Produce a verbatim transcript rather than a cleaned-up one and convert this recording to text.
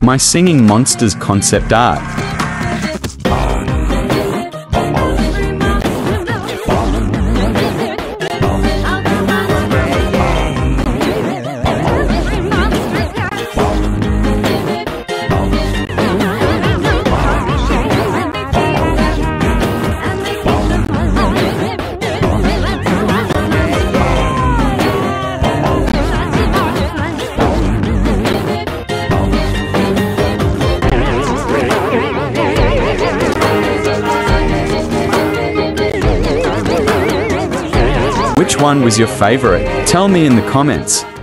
My Singing Monsters concept art. Which one was your favorite? Tell me in the comments.